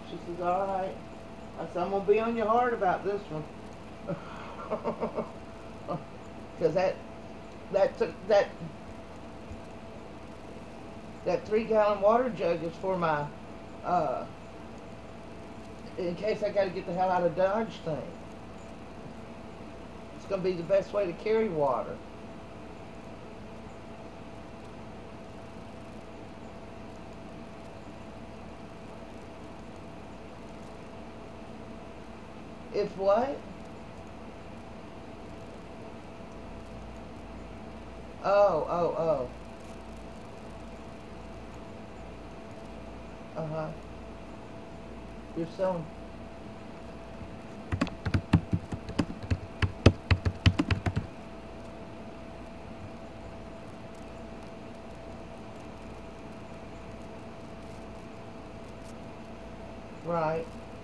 She says, all right. I said, I'm going to be on your heart about this one. Because that 3-gallon water jug is for my, in case I got to get the hell out of Dodge thing. It's going to be the best way to carry water. If what? Oh. Uh-huh. You're selling. Right.